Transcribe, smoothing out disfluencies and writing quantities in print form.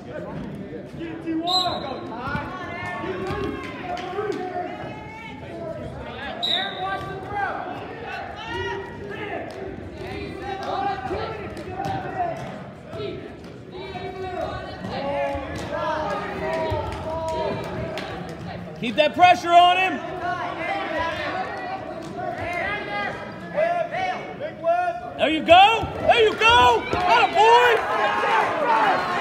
Keep that pressure on him. There you go. There you go. Atta boy.